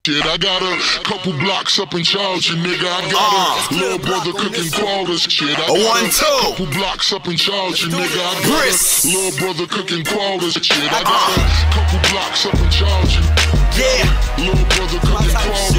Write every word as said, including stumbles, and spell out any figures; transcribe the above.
Shit, I got a couple blocks up in Georgia, nigga. I got uh, a little brother cooking quarters. Shit, I got a one, a two. couple blocks up in Georgia, nigga. I got Briss. a little brother cooking quarters. Shit, I got uh, a couple blocks up in Georgia. Yeah, little brother cooking quarters.